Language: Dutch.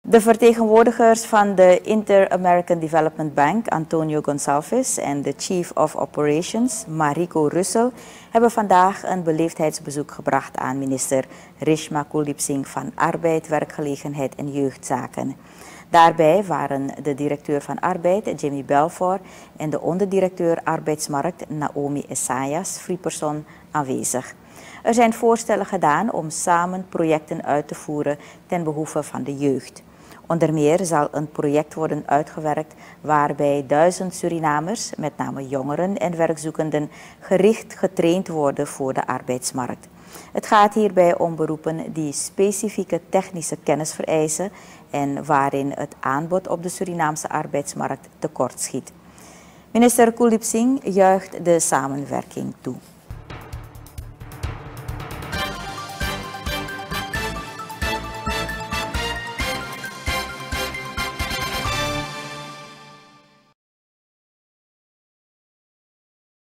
De vertegenwoordigers van de Inter-American Development Bank, Antonio Gonçalves, en de Chief of Operations, Mariko Russell, hebben vandaag een beleefdheidsbezoek gebracht aan minister Reshma Kulyp-Singh van Arbeid, Werkgelegenheid en Jeugdzaken. Daarbij waren de directeur van Arbeid, Jimmy Belfort, en de onderdirecteur Arbeidsmarkt, Naomi Essayas, Free-Person, aanwezig. Er zijn voorstellen gedaan om samen projecten uit te voeren ten behoeve van de jeugd. Onder meer zal een project worden uitgewerkt waarbij 1000 Surinamers, met name jongeren en werkzoekenden, gericht getraind worden voor de arbeidsmarkt. Het gaat hierbij om beroepen die specifieke technische kennis vereisen en waarin het aanbod op de Surinaamse arbeidsmarkt tekortschiet. Minister Kulyp-Singh juicht de samenwerking toe.